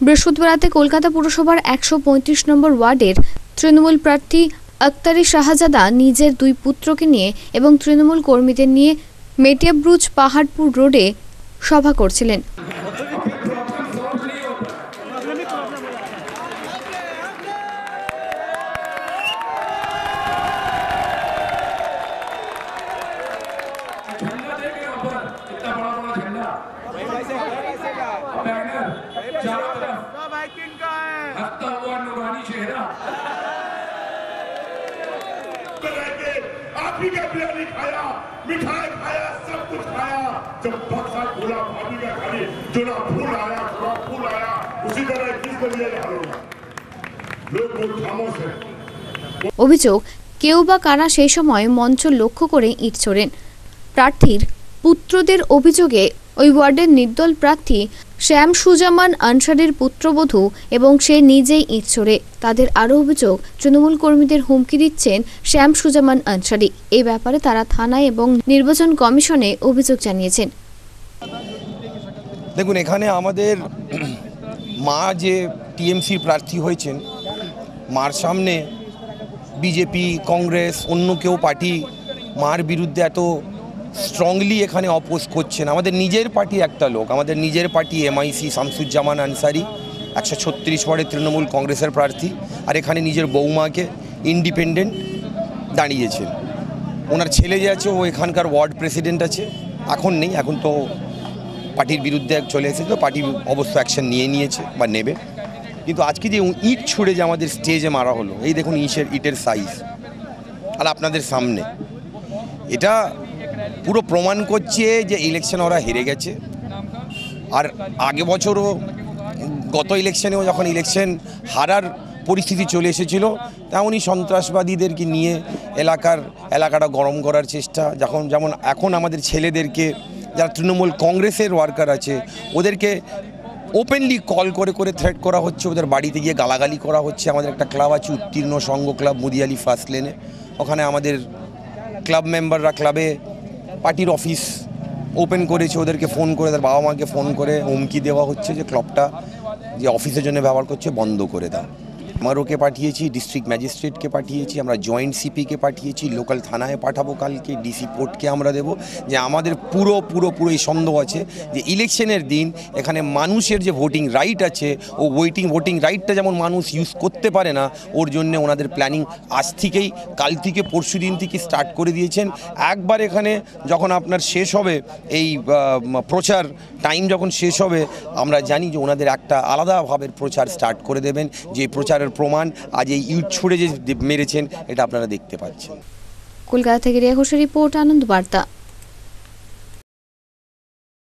বৃহস্পতিবার রাতে কলকাতা পুরসভার ১৩৫ নম্বর ওয়ার্ডের তৃণমূল প্রার্থী আক্তারি শাহজাদা নিজের দুই পুত্রকে নিয়ে এবং তৃণমূল কর্মীদের নিয়ে মেটিয়াব্রুজ পাহাড়পুর রোডে সভা করছিলেন। आप ही का बिरयानी खाया, मिठाई खाया, सब कुछ खाया। जब बक्सा खोला भाभी का खाली जोड़ा फूल आया, उसी तरह किसको लिया जा रहा लोग बहुत खामोश है। অভিযোগ, কেউ বা কারা সেই সময় মঞ্চ লক্ষ্য করে ইট ছোড়েন। প্রার্থীর পুত্রদের অভিযোগে ওই ওয়ার্ডের নির্দল প্রার্থী শামসুজ্জামান আনসারীর পুত্রবধূ এবং সে নিজেই ইট ছোড়ে। তাদের আরও অভিযোগ, তৃণমূল কর্মীদের হুমকি দিচ্ছেন শামসুজ্জামান আনসারী। এই ব্যাপারে তারা থানায় এবং নির্বাচন কমিশনে অভিযোগ জানিয়েছেন। দেখুন, এখানে আমাদের মা যে টিএমসির প্রার্থী হয়েছেন, মার সামনে বিজেপি, কংগ্রেস, অন্য কেউ পার্টি মার বিরুদ্ধে এত স্ট্রংলি এখানে অপোজ করছেন। আমাদের নিজের পার্টি একটা লোক, আমাদের নিজের পার্টি এমআইসি শামসুজ্জামান আনসারী 136 ওয়ার্ডের তৃণমূল কংগ্রেসের প্রার্থী, আর এখানে নিজের বৌমাকে ইন্ডিপেন্ডেন্ট দাঁড়িয়েছেন। ওনার ছেলে যে আছে ও এখানকার ওয়ার্ড প্রেসিডেন্ট আছে, এখন নেই, এখন তো পার্টির বিরুদ্ধে চলে এসেছে, পার্টি অবশ্য অ্যাকশন নিয়েছে বা নেবে। কিন্তু আজকে যে ইট ছুঁড়ে যে আমাদের স্টেজে মারা হলো, এই দেখুন ইটের সাইজ, আর আপনাদের সামনে এটা পুরো প্রমাণ করছে যে ইলেকশন ওরা হেরে গেছে। আর আগে বছরও গত ইলেকশনেও যখন ইলেকশন হারার পরিস্থিতি চলে এসেছিল, তেমনই সন্ত্রাসবাদীদেরকে নিয়ে এলাকাটা গরম করার চেষ্টা। যেমন এখন আমাদের ছেলেদেরকে, যারা তৃণমূল কংগ্রেসের ওয়ার্কার আছে, ওদেরকে ওপেনলি কল করে থ্রেট করা হচ্ছে, ওদের বাড়িতে গিয়ে গালাগালি করা হচ্ছে। আমাদের একটা ক্লাব আছে, উত্তীর্ণ সংঘ ক্লাব, মুদিয়ালি ফার্স্ট লেনে, ওখানে আমাদের ক্লাব মেম্বাররা ক্লাবে পার্টির অফিস ওপেন করেছে, ওদেরকে ফোন করে, তার বাবা মাকে ফোন করে হুমকি দেওয়া হচ্ছে যে ক্লাবটা যে অফিসের জন্য ব্যবহার করছে বন্ধ করে দাও। আমারওকে পাঠিয়েছি, ডিস্ট্রিক্ট ম্যাজিস্ট্রেটকে পাঠিয়েছি, আমরা জয়েন্ট সিপিকে পাঠিয়েছি, লোকাল থানায় পাঠাবো, কালকে ডিসি পোর্টকে আমরা দেবো, যে আমাদের পুরো এই সন্দেহ আছে যে ইলেকশনের দিন এখানে মানুষের যে ভোটিং রাইট আছে, ও ভোটিং রাইটটা যেমন মানুষ ইউজ করতে পারে না, ওর জন্য ওনাদের প্ল্যানিং আজ থেকেই, কাল থেকে, পরশু দিন থেকে স্টার্ট করে দিয়েছেন। একবার এখানে যখন আপনার শেষ হবে এই প্রচার টাইম, যখন শেষ হবে, আমরা জানি যে ওনাদের একটা আলাদাভাবে প্রচার স্টার্ট করে দেবেন, যে প্রচারের প্রমাণ আজ এই ইট ছুড়ে যে মেরেছেন, এটা আপনারা দেখতে পাচ্ছেন। কলকাতা থেকে রিয়া ঘোষের রিপোর্ট, আনন্দ বার্তা।